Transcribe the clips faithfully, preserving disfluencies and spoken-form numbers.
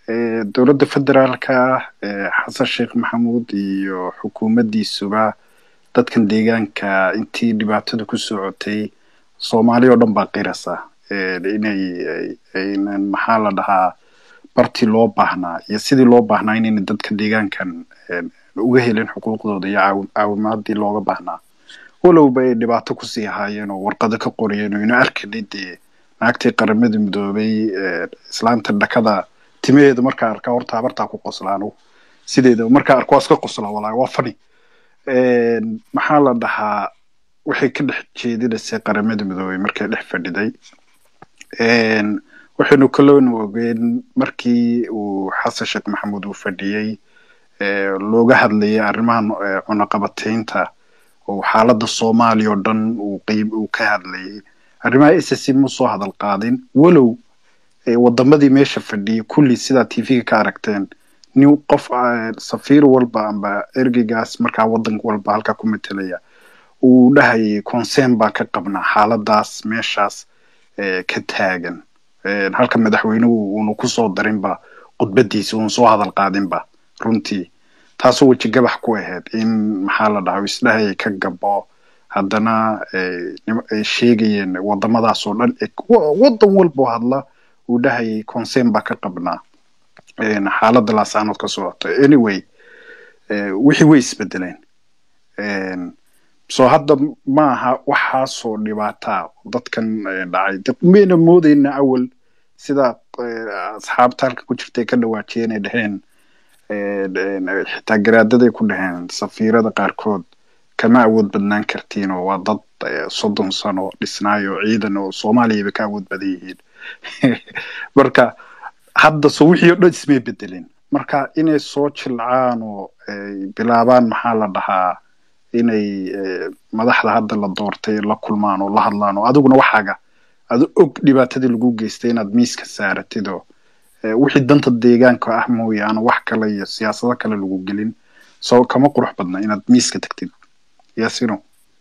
dowladda federaalka xasan sheekh maxamuud iyo xukuumaddiisuba dadkan deegaanka intii dhibaatada ku socotay soomaali oo dhan baa qirasa inay aynan maxaa la dhahaa bartii loo baahnaa iyo sidii loo baahnaa inayna dadka deegaankan uga helin xuquuqdooda iyo caawimaadii looga baahnaa walowba ay dhibaato kusii ahaayeen oo warqado ka qoriyeen oo ina arkanay dee naagtii qaramada midoobay islaanta dhakada timaheeda markaa arkaa horta habartaa ku qoslaano sideeda markaa arko iska qosla walaa waa fani maxaa la dhahaa waxay ka dhex jeedinaysaa qaramada midoobay markay dhex fadhiday waxaynu kaloonu ogeen markii uu xasan sheekh maxamuud uu fadhiyey looga hadlayay arrimahan cunaqabataynta oo xaaladda soomaaliya oo dhan uu qeyb uu ka hadlayay arrimaha s s ma soo hadal qaadin walow wadamadii meesha fadhiyay kulli sidaa t v-ga ka aragteen nin qof safiir walba amba ergeygaas markaa wadan walba halkaa ku metelaya uu dhahayay concern baa ka qabnaa xaaladaas meeshaas ka taagan halka madaxweynuhu uunu kusoo darinba khudbadiisa uun soo hadal qaadinba runtii taasoo weji gabax ku ahayd in maxaa la dhahaa isdhahayay ka gabo haddana ay sheegayeen wadamadaas oo dhan wadan walbo hadla uu dhahayay concern baa ka qabnaa xaaladda laasaanood ka socota anyway wixii way isbedeleen soo hadda maaha waxaasoo dhibaataa dadkan dhacay mayna moodayna awal sida asxaabta halka ku jirtay ka dhawaajiyeen ay dhaheen xitaa garaadaday ku dhaheen safiirada qaarkood kama awood badnaan kartiin oo waa dad soddon sano dhisnaayo ciidan oo soomaaliyaba ka awood badan yihiin marka hadda soo wixii oo dhan ismay bedelin marka inay soo jilcaan oo bilaabaan maxaa la dhahaa inay madaxda hadda la doortay la kulmaan oo la hadlaan oo adiguna waxaaga adu og dhibaatadii lagu geystay inaad miiska saaratid oo wixii danta deegaanka ah mooyaane wax kale iyo siyaasado kale lagu gelin soo kama qurux badna inaad miiska tagtid yaasino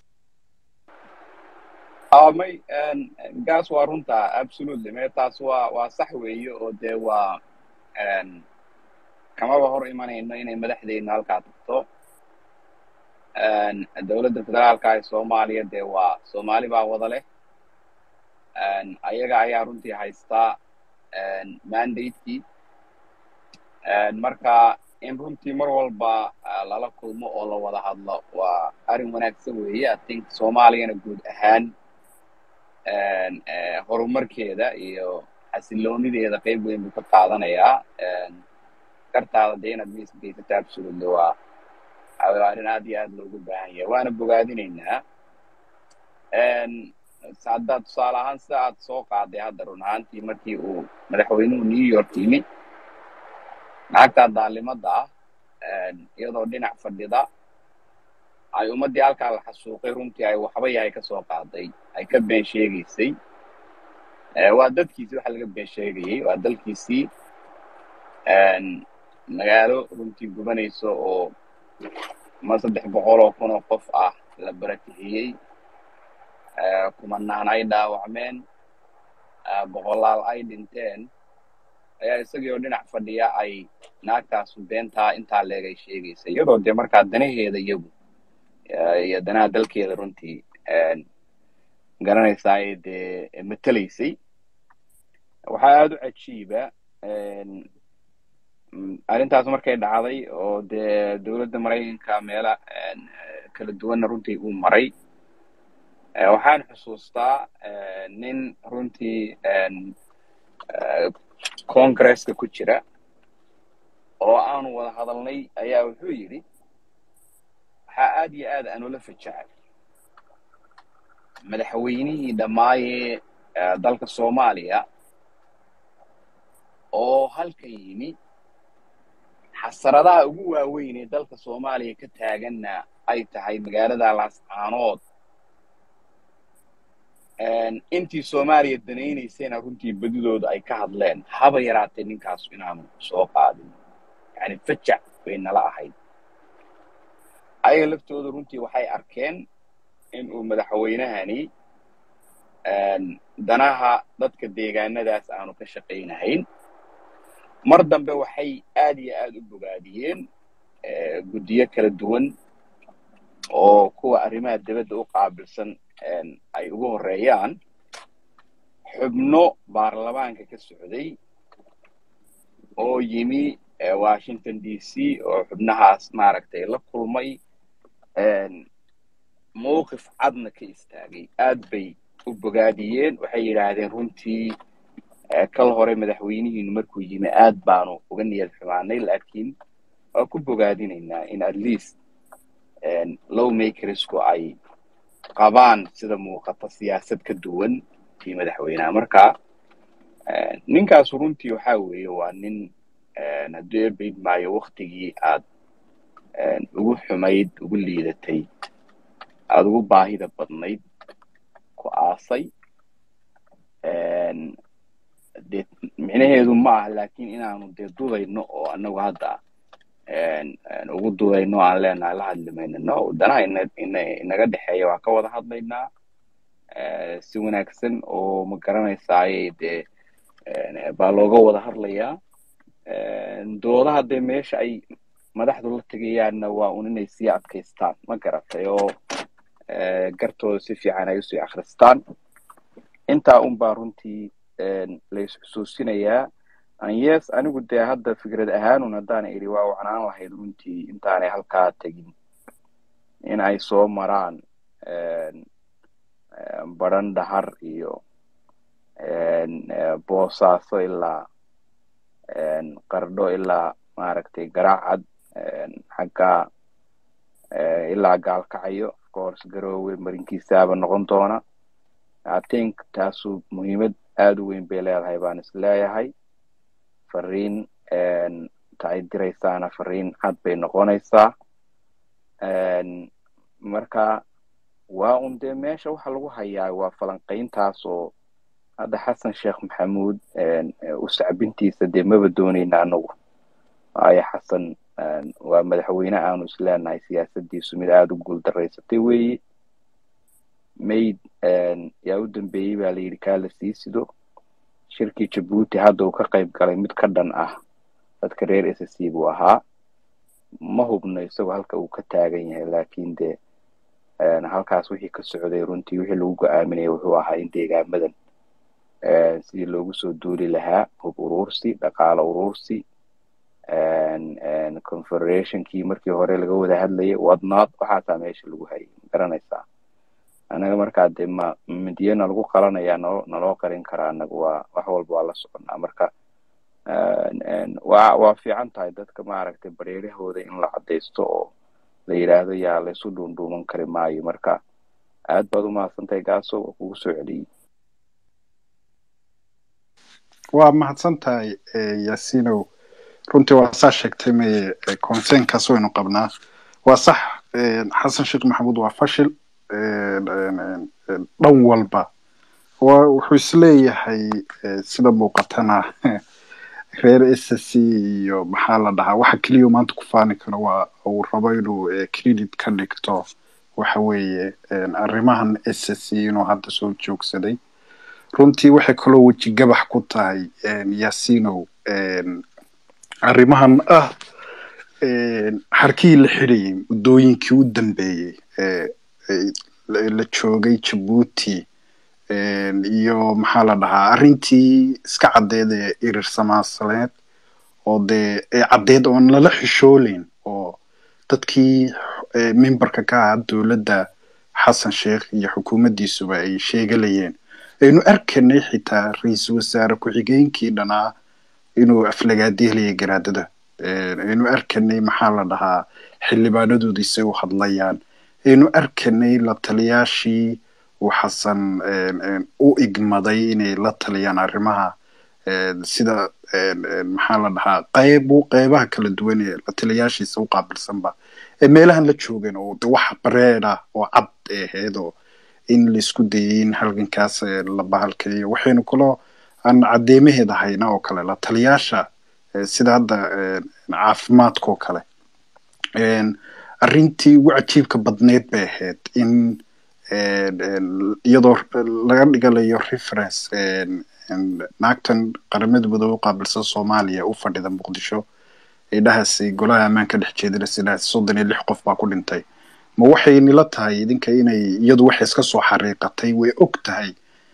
may gaas waa runta absolutely me taas waa waa sax weeye oo dee waa kamaba hor imanayno inay madaxdeyna halkaa tagto dowladda federaalka ee soomaaliya dee waa soomaali baa wada leh ayaga ayaa runtii haystaa mandatekii marka in runtii mar walba lala kulmo oo la wada hadlo waa arrin wanaagsan weeye I think soomaaliyana guud ahaan horumarkeeda iyo xasiloonideeda qayb weyn buu ka qaadanayaa kartaada dee inaad miiska geysata absolutely waa arrin aad iyo aad loogu baahan yahay waana bogaadinaynaa hadda tusaale ahaan sida aad soo qaaday hadda run ahaantii markii uu madaxweynuhu new york yimi naagtaa daalimada ah iyadoo dhinac fadhida ay ummaddii halkaa la xasuuqay runtii ay waxba yahay ka soo qaaday ay ka been sheegaysay waa dadkiisii waxa laga been sheegayay waa dalkiisii magaalo runtii gubanayso oo ma saddex boqol oo kun oo qof ah la barakiciyey kumanaan ay dhaawacmeen boqolaal ay dhinteen ayaa isagii oo dhinac fadhiya ay naagtaasu beentaa intaa leeg ay sheegaysay iyadoo dee markaa danaheeda iyagu iyo danaha dalkeeda runtii garanaysaa ay dee matelaysay waxaa aada u cajiiba arrintaas markay dhacday oo dee dowladda maraykanka meela kala duwanna runtii uu maray waxaan xusuustaa nin runtii congresska ku jira oo aanu wada hadalnay ayaa wuxuu yidhi waxaa aad iyo aad aan ula fajacay madaxweynihii dhammaayee dalka soomaaliya oo halka yimi xasaradaha ugu waaweyn ee dalka soomaaliya ka taaganna ay tahay magaalada laascaanood intii soomaaliya danaynaysayna runtii badidooda ay ka hadleen haba yaraatee ninkaas inaanu soo qaadin yani fajac bay nala ahayd ayaga laftooda runtii waxay arkeen in uu madaxweynahani danaha dadka deegaanadaas aanu ka shaqaynahayn mar dambe waxay aad iyo aad u bogaadiyeen guddiyo kala duwan oo kuwa arrimaha dibadda u qaabilsan ay ugu horeeyaan xubno baarlamaanka ka socday oo yimi washington d c oo xubnahaas maaragtay la kulmay mowqif cadna ka istaagay aad bay u bogaadiyeen waxay yidhaahdeen runtii kal hore madaxweynihiinu markuu yimi aad baanu uga niyad xumaanay laakiin waa ku bogaadinaynaa in at least lawmakersku ay qabaan sida muuqata siyaasad ka duwan tii madaxweynaha marka ninkaas runtii waxaa weeye waa nin hadduu ebayd maayo waktigii aad ugu xumayd ugu liidatay aad ugu baahida badnayd ku aasay dee micnaheedu ma aha laakiin inaanu dee dudayno oo anagu hadda ugu dudayno aan leenahay la hadli mayno no danaha inaga dhexeeya waa ka wada hadlaynaa si wanaagsan oo ma garanaysaaye dee baa looga wada hadlayaa doodaha dee meesha ay madaxdu la tegayaanna waa un inay sii adkaystaan ma garatay oo gartooda si fiican ay usii akhristaan intaa un baa runtii la isxusuusinayaa yes anigu dee hadda fikrad ahaanun haddaana idhi waa wacnaan lahayd runtii intaanay halkaa tegin in ay soo maraan baran dhahar iyo boosaaso ilaa qardho ilaa maaragtay garaacad xaggaa ilaa gaalkacayo of course garoowe marinkiisaaba noqon doona I think taasu muhiimad aad u weyn bay leedahay baan is leeyahay fariin ta ay diraysaana fariin cad bay noqonaysaa marka waa un dee meesha waxa lagu hayaa waa falanqayntaas oo hadda xasan sheekh maxamuud u sacbintiisa dee maba doonayna anagu waayo xasan waa madaxweyne aanu is leenahay siyaasadiisu mid aada u guuldaraysatay weeye mayd yaa u dambeeyey baa la yidhi kaa la sii sido shirkii jabuuti hadda uu ka qayb galay mid ka dhan ah dadka reer s c buu ahaa ma hubno isagoo halka uu ka taagan yahay laakiin dee halkaas wixii ka socday runtii wixii lagu go-aaminaya wuxuu ahaa in deegaamadan sidii loogu soo duuli lahaa hub urursi dhaqaalo urursi confederationkii markii hore laga wada hadlayay wadnaad waxaasaa meesha lagu hayay garanaysaa anaga markaa dee ma midiyana lagu qalanayaa noo naloo qarin karaa anaga waa wax walba waa la soconaa marka waa waa fiican tahay dadka maaragtay bareerahooda in la cadaysto oo la yidhaahdo yaa laysu dhuundhuuman kari maayo marka aad baad u mahadsantahay gaaso waa kugu soo celiyey waa mahadsan tahay yaasinow runtii waa saa sheegtay may concernkaas waynu qabnaa waa sax xasan sheekh maxamuud waa fashil dhan walba wuxuu isleeyahay sida muuqatana reer s c iyo maxaa la dhahaa waxa keliya maanta ku faani karo waa uu rabo inuu credit ka dhigto waxa weeye arrimahan s c inuu hadda soo joogsaday runtii waxay kaloo weji gabax ku tahay yaasinow arrimahan ah xarkii la xidhayay muddooyinkii u dambeeyey la joogay jabuuti iyo maxaa la dhahaa arrintii iska caddeed ee irir samaasaleed oo dee ee caddeed oon lala xishoolayn oo dadkii memberka ka ahaa dowladda xasan sheekh iyo xukuumaddiisuba ay sheegalayeen aynu arkanay xitaa ra-iisul wasaare ku-xigeenkii dhanaa inuu aflagaadeelaya garaadada aynu arkanay maxaa la dhahaa xildhibaanadoodiisay u hadlayaan aynu arkanay la taliyaashii uu xasan u igmaday inay la taliyaan arrimaha sida maxaa la dhahaa qaybu qaybaha kala duwan ee la taliyaashiisa u qaabilsanba ee meelahan la joogeen oo de wax bareed ah oo cad ahayd oo in laisku dayay in halgankaas la bahalkayo waxaynu kaloo aan caddeemaheeda hayna oo kale la taliyaasha sida hadda caafimaadkoo kale arrintii ugu cajiibka badneed bay ahayd in iyadoo laga dhigalayo reference naagtan qaramada midoobe qaabilsan Soomaaliya u fadhida Muqdisho ay dhahaysay golaha ammaanka dhex jeedina sida soddon iyo lix qof baa ku dhintay ma waxay nila tahay idinka inay iyadu wax iska soo xariiqatay way og tahay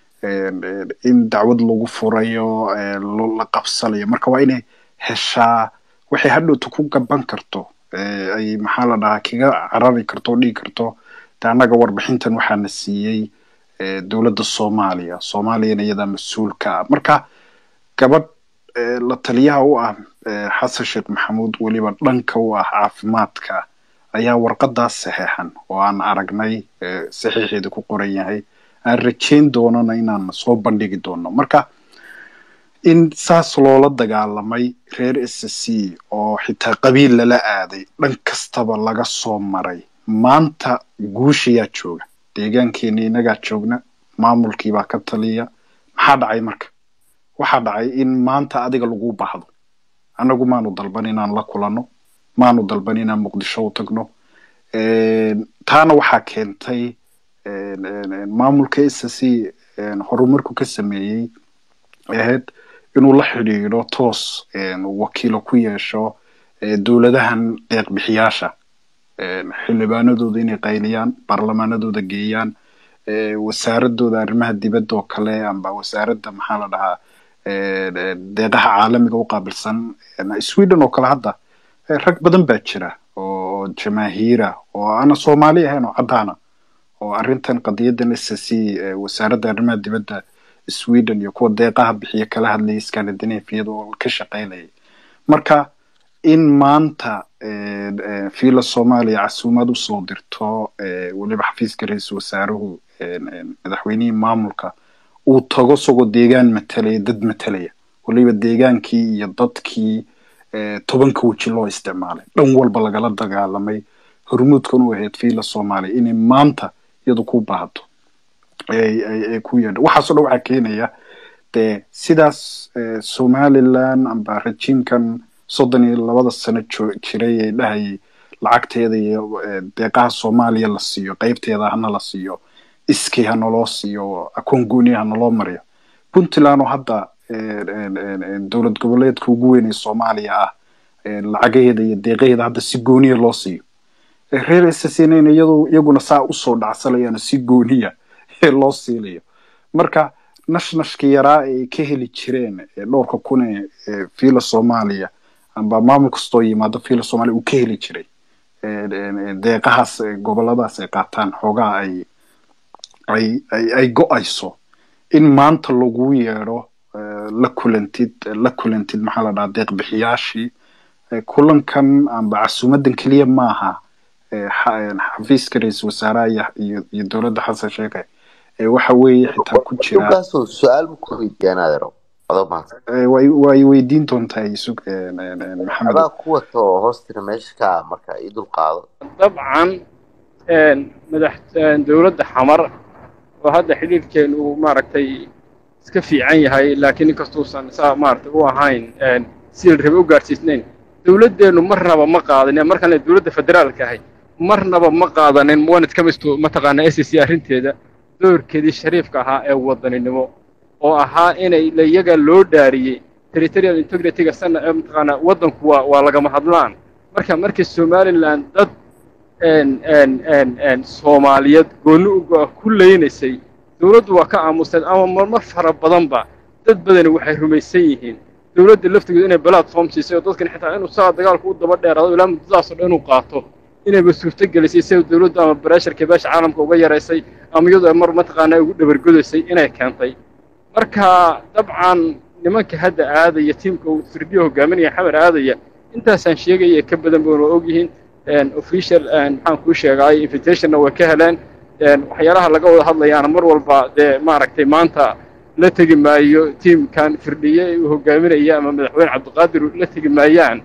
in dacwad lagu furayo la qabsanayo marka waa inay heshaa waxay hadhowtu ku gaban karto ay maxaa la dhahaa kiga carari karto dhigi karto taanaga warbixintan waxaa na siiyay dawladda Soomaaliya Soomaaliyana iyada mas'uulka marka gabadh la taliyaha u ah Xasan Sheekh Maxamuud waliba dhanka u ah caafimaadka ayaa warqadaas saxeexan oo aan aragnay saxiixeedu ku qoran yahay aan rajayn doonana inaan soo bandhigi doono marka in saas loola dagaalamay reer S C oo xitaa qabiil la aaday dhan kastaba laga soo maray maanta guushiya jooga deegaankeena inaga joogna maamulkii baa ka taliya maxaa dhacay marka waxa dhacay in maanta adiga lagu baahdo anagu maanu dalban inaan la kulano maanu dalban inaan Muqdisho u tagno ee taana waxa keentay maamulka S C horumarku ka sameeyay ahayd inuu la xiriiro toos wakiilo ku yeesho dawladahan deeq bixiyaasha xildhibaanadooda inay qayliyaan baarlamaanadooda geeyaan wasaaradooda arrimaha dibadda oo kale amba wasaaradda maxaa la dhahaa deeqaha caalamiga u qaabilsan Sweden oo kale hadda rag badan baa jira oo jamaahiira oo ana Soomaali ahayn oo cadaan oo arrintan qadiyadan S C wasaaradda arrimaha dibadda Sweden iyo kuwa deeqaha bixiya kala hadlay Scandinavia oo ka shaqeynay marka in maanta fiila Soomaaliya casuumad u soo dirto waliba xafiiska ra'iisul wasaaruhu madaxweynaha maamulka uu tago soo deegaan matalay dad matalaya waliba deegaankii iyo dadkii tobanka waji loo isticmaalay dhan walba laga dagaalamay hormuudkan u ahayd fiila Soomaaliya in maanta iyadu ku baahato ay ay ku yeedho waxa soo waxa keenaya de sidaas Somaliland amba rajiinkan soddon iyo laba sano jiray ay dhahay lacagteeda iyo deeqaha Soomaaliya la siiyo qaybteeda hana la siiyo iskii hana loo siiyo akoon hana loo mariyo Puntland oo hadda dawlad goboleedka ugu weyn ee Soomaaliya ah lacageeda iyo deeqeeda hadda si gooniya loo siiyo reer S C iyadu iyaguna saa u soo dhacsalayaan si gooniya loo siilayo marka nashnaashkii yaraa ay ka heli jireen dhowrka kun ee fiila Soomaaliya amba maamul kastoo yimaado fiila Soomaaliya uu ka heli jiray deeqahaas goboladaas ay qaataan xogaa ay ay ay go'ayso in maanta lagu yeero la kulantid la kulantid maxaa la dhahaa deeq bixiyaashii kulankan amba casuumadan kaliya maaha xafiiska ra'iisul wasaaraha iyo dawladda Xasan Sheekh waxa weeye xitaa ku jira su'aal ku weydiinayro adoo ma way way weydiin doontaa isug maxamed aba kuwa too hoostira meeshka marka ay dul qaado dabcan een madaxda dawladda xamar oo hadda xidhiidhkeen uu maaragtay iska fiican yahay laakiin inkastoo san saa maaragtay u ahayn een si rabo u gaarsiisnayn dawladdeenu marnaba ma qaadanin markan dawladda federaalka ahay marnaba ma qaadanin muwaanid ka misto ma taqaana S C arrinteeda doorkeedii shariifka ahaa ee wadaninimo oo ahaa inay iyaga loo dhaariyay territorial integrity-ga sana ee mataqaana wadanku waa waa laga mahadlaan marka markii Somaliland dad een een een een Soomaaliyeed gooni uga ku leenaysay dawladdu waa ka aamusay ama marmar fara badanba dad badan waxay rumaysan yihiin dawladda laftigeedu inay platform siisay dadkan xitaa inuu saa dagaalku u daba dheeraado ilaa muddadaas oo inuu qaato inay masuulta galisay si dawladda ama pressure-ka beesha caalamka uga yareysay ama iyadoo mar mataqaana ugu dhabargodaysay inay keentay marka dabcan nimanka hadda aadaya tiimka uu firdiyo hogaaminaya xamar aadaya intaasaan sheegay ka badan buu og yihiin een official aan waxaan ku sheegay invitation way ka heleen een waxyaalaha laga wada hadlayaan mar walba de maaragtay maanta la tagi maayo tiimkan firdiye uu hogaaminaya ama madaxweyne Cabdiqaadir la tagi maayaan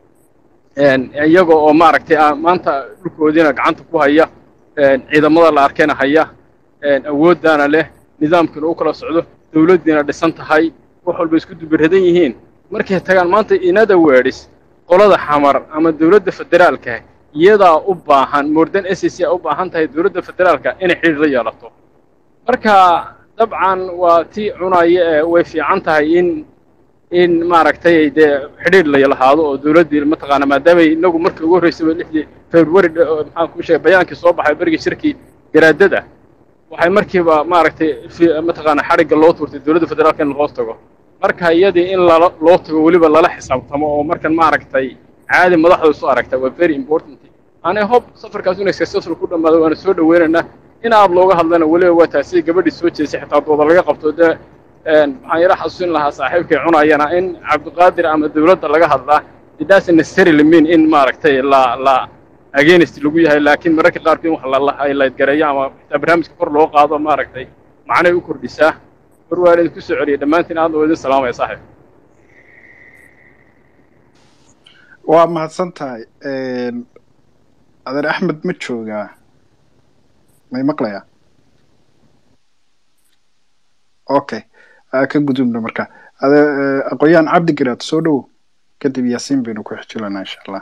een iyaga oo maaragtay maanta dhulkoodina gacanta ku haya een ciidamada la arkayna haya een awoodana leh nidaamkana uu kala socdo dawladdiina dhisan tahay wax walba isku dubiradan yihiin markay tagaan maanta inada weedis qolada xamar ama dawladda federaalka iyada u baahan moordan S C u baahan tahay dawladda federaalka inay xiriir la yeelato marka dabcan waa tii cunaya ee way fiican tahay in in maaragtay dee xidhiidh la lahaado oo dawladdii mataqaana maadaama inagu markii ugu horreysay lixdii february maxaan kuu sheegay bayaankii soo baxay berigii shirkii garaadada waxay markiiba maaragtay mataqaana xadhigga loo tuurtay dawladda federaalka in loo tago marka iyadii in lala loo tago weliba lala xisaabtamo oo markan maaragtay caadi madaxda isu aragta waa very important and I hope safarkaas inay successful ku dhamaado waana soo dhaweynaynaa in aad looga hadlana weliba waa taasi gabadhii soo jeesay xitaa dooda laga qabto dee waxaan yara xasuusin lahaa saaxiibkay cunayana in cabdiqaadir ama dawladda laga hadlaa it doesn't necessarily mean in maaragtay la la against lagu yahay laakiin mararka qaarkood wax la highlight gareeyo ama xitaa barnaamijka kor loo qaado maaragtay macnay u kordhisaa war waa idin ku soo celiyay dhammaantiin aad oo idin salaamaya saaxiib waa mahadsan tahay adeer axmed ma joogaa may maqlayaa okay ka gudubna marka aqoon-yahan cabdi garaad soo dhow kadib yaasiin baynu ku xijilana insha allah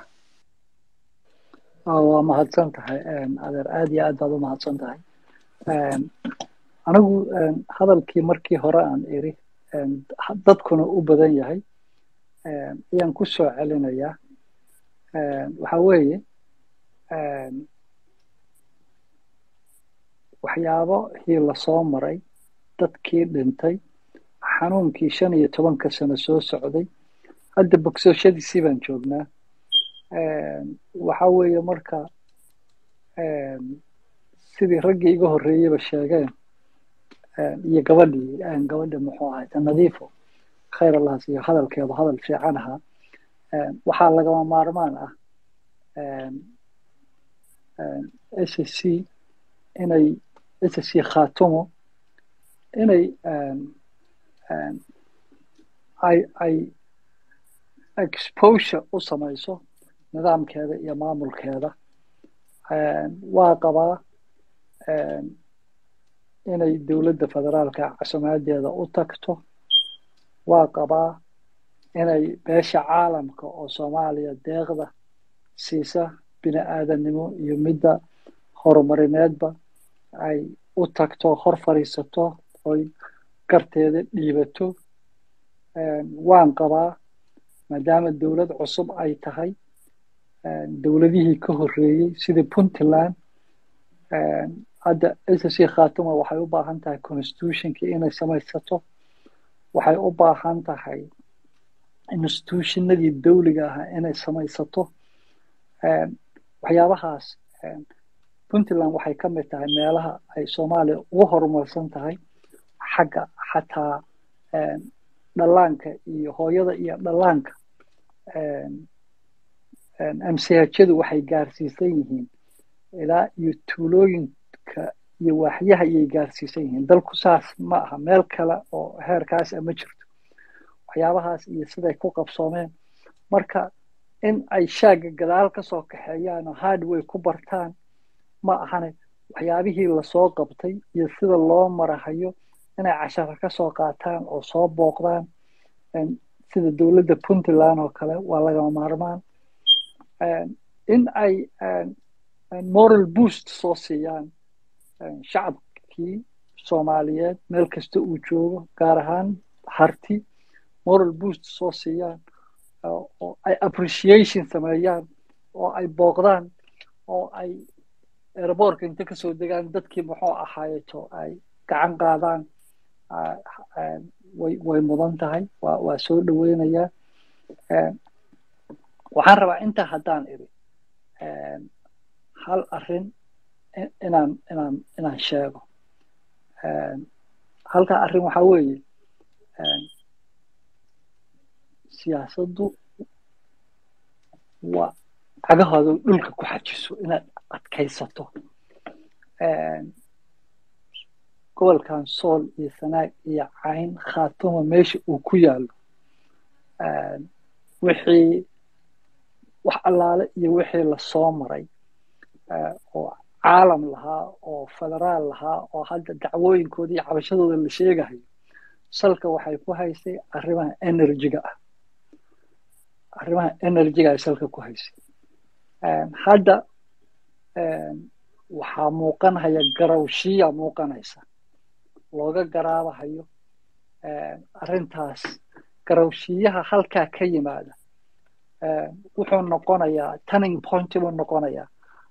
waa mahadsan tahay adeer aad iyo aad baad u mahadsan tahay anigu hadalkii markii hore aan iri dadkuna u badan yahay ayaan ku soo celinayaa waxa weeye waxyaabo hii la soo maray dadkii dhintay xanuunkii shan iyo tobanka sano soo socday hadda bogsashadiisii baan joognaa waxa weeye marka sidii raggii iga horreeyeyba sheegeen iyo gabadhii gabadha muxuu ahay nadiifo khayr allah siiyo hadalkeedu hadal fiican ahaa waxaa lagama maarmaan ah s c inay s c khaatumo inay ay ay exposure u samayso nidaamkeeda iyo maamulkeeda waa qabaa inay dawladda federaalka caasimaadeeda u tagto waa qabaa inay beesha caalamka oo soomaaliya deeqda siisa bini aadannimo iyo midda horumarineedba ay u tagto hor fadhiisato oy garteeda dhiibato waan qabaa maadaama dawlad cusub ay tahay dawladihii ka horreeyey sidii puntland hadda s c khaatuma waxay u baahan tahay constitutionkii inay samaysato waxay u baahan tahay institutionadii dawliga ahaa inay samaysato waxyaabahaas puntland waxay ka mid tahay meelaha ay soomaaliya ugu horumarsan tahay xagga xataa dhallaanka iyo hooyada iyo dhallaanka amsihajadu waxay gaarsiisan yihiin ilaa iyo tuulooyinka iyo waaxyaha ayay gaarsiisan yihiin dalku saas ma aha meel kale oo heerkaas ma jirto waxyaabahaas iyo siday ku qabsoomeen marka in ay shaaga gadaal ka soo kaxeeyaan oo hardway ku bartaan ma ahane waxyaabihii lasoo qabtay iyo sida loo marahayo inay cashara ka soo qaataan oo soo booqdaan sida dawladda puntland oo kale waa lagama maarmaan in ay moral boost soo siiyaan shacabkii soomaaliyeed meel kasta uu joogo gaar ahaan harti moral boost soo siiyaan oo ay appreciation sameeyaan oo ay booqdaan oo ay airportka inta kasoo degaan dadkii muxuu ahaayeto ay gacan qaadaan way way mudan tahay waa waa soo dhaweynayaa waxaan rabaa inta haddaan iri hal arrin inaan inaan inaan sheego halka arrin waxaa weeye siyaasaddu waa cagahooda dhulka ku xajiso inaad adkaysato gobolkan sool iyo sanaag iyo cayn khaatuma meesha uu ku yaalo wixii wax allaale iyo wixii lasoo maray oo caalam lahaa oo federaal lahaa oo hadda dacwooyinkooda iyo cabashadooda la sheegahayo salka waxay ku haysay arrimaha energy-ga ah arrimaha energy-ga ay salka ku haysay hadda waxaa muuqanaya garawshiya muuqanaysa looga garaabahayo arrintaas garawshiyaha halkaa ka yimaada wuxuu noqonayaa turning point buu noqonayaa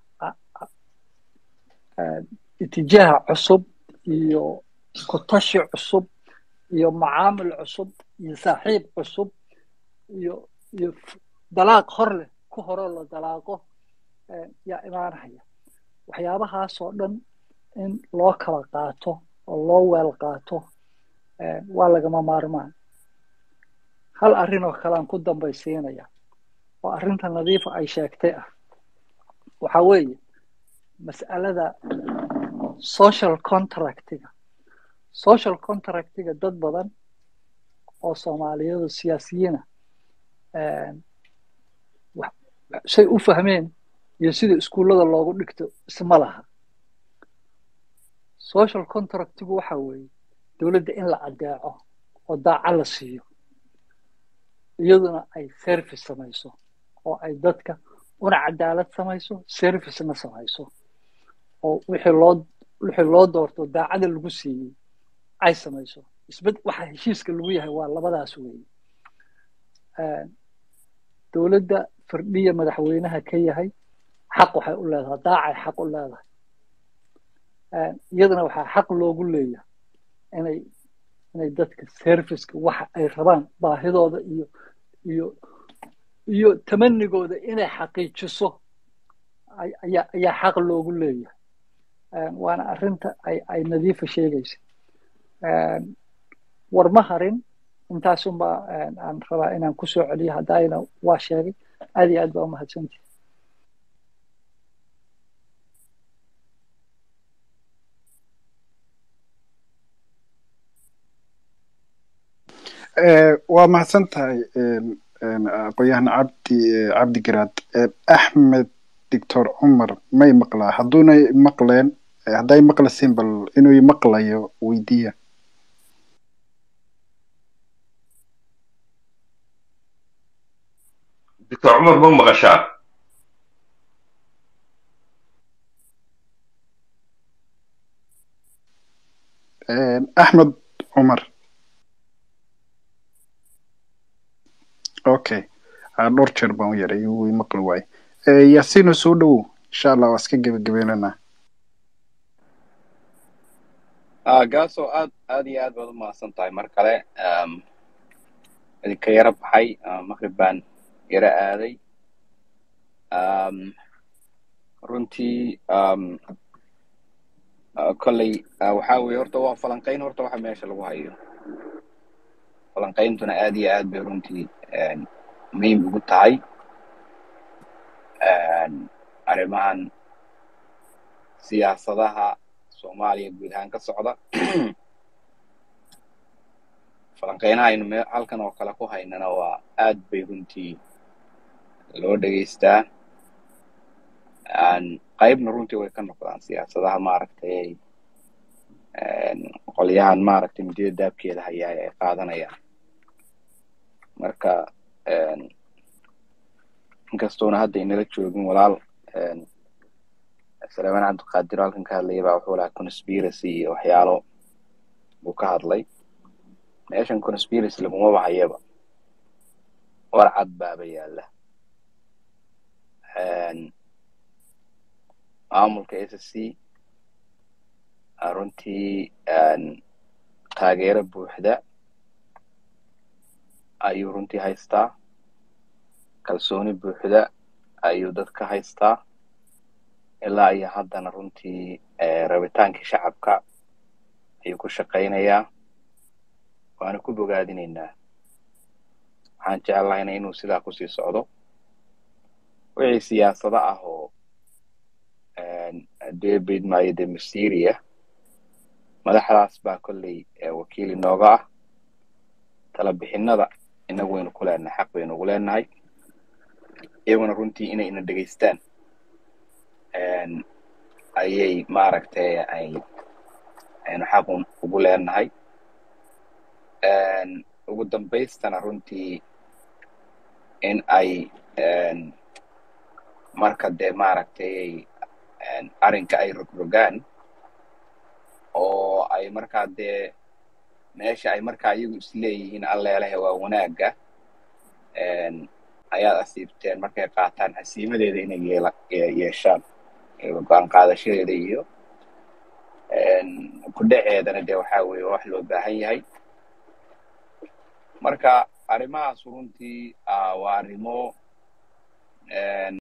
اتجاه عصب iyo kutashi cusub iyo macaamil cusub iyo saaxiib cusub iyo iyo dalaaq hor leh ku horo la dalaaqo yaa imaanaya waxyaabahaas oo dhan in loo kala qaato oo loo weel qaato waa lagama maarmaan hal arrin oo kale aan ku dambaysiinaya oo arrinta nadiifa ay sheegtay ah waxa weeye mas'alada social contractiga social contractiga dad badan oo Soomaaliyeed siyaasiyiin ah shay u fahmeen iyo sida iskuulada loogu dhigto isma laha social contractigu waxa weeye dawladda in la adeeco oo daaca la siiyo iyaduna ay service samayso oo ay dadka una cadaalad samayso service-na samayso oo wixii loo wixii loo doorto daacada lagu siiyey ay samayso isbed waxa heshiiska lagu yahay waa labadaas weeye dawladda fardhiya madaxweynaha ka yahay xaq waxay u leedahay daacay xaq u leedahay iyadana waxaa xaq loogu leeyahay inay inay dadka serviceka waxa ay rabaan baahidooda iyo iyo iyo tamanigooda inay xaqiijiso ayaa ayaa xaq loogu leeyahay waana arrinta ay ay nadiifa sheegaysa war ma harin intaas unba aan rabaa inaan ku soo celiyo hadayna waa sheegay aad iyo aad baa u mahadsantihi waa mahadsan tahay aqoonyahan cabdi cabdi garaad axmed doctor cumar may maqlaa hadduuna maqleen hadday maqlasin bal inuu maqlayo weydiiya doctor cumar ma maqashaa axmed cumar okay dhowr jeer baan u yaray wuu maqli waay yaasiino soo dhowow insha allah waa iska gebagabeynanaa gaaso aad aad iyo aad baad u mahadsan tahay mar kale idinka yara baxay maqrib baan yara aaday runtii kolley waxaa weeye horta waa falanqayn horta waxa meesha lagu hayo falanqayntuna aad iyo aad bay runtii muhiim ugu tahay arrimahan siyaasadaha Soomaaliya guud ahaan ka socda falanqaynaha aynu halkan oo kale ku haynana waa aad bay runtii loo dhageystaa qaybna runtii way ka noqdaan siyaasadaha maaragtay qolyahan maaragtay midida daabkeeda hayaa ay qaadanayaan marka inkastoona hadda inala joogin walaal Salaaman Cabdiqaadir halkan ka hadlayay baa wuxuu lahaa conspiracy iyo waxyaalo buu ka hadlay meeshan conspiracy laguma bahayaba war cad baaba yaalla maamulka S S C runtii taageero buuxda ayuu runtii haystaa kalsooni buuxda ayuu dadka haystaa ilaa iyo haddana runtii rabitaankii shacabka ayuu ku shaqaynayaa waana ku bogaadinaynaa waxaan jeclahayna inuu sidaa kusii socdo wixii siyaasado ah oo David maayo de Mysteria madaxdaas baa kolley wakiil inooga ah tala bixinada inagu waynu ku leenahay xaq baynu ugu leenahay iyaguna runtii inay ina dhegaystaan ayay maaragtay ay aynu xaq ugu leenahay ugu dambaystana runtii in ay marka dee maaragtay arrinka ay rogrogaan oo ay ay markaa dee meesha ay markaa iyagu isleeyihiin alleelahe waa wanaagga ayaad asiibteen markay qaataan hasiimadeeda inay yeela yeeshaan go-aan qaadashadeeda iyo ku dhaceedana dee waxaa weeye wax loo baahan yahay marka arrimahaas runtii waa arrimo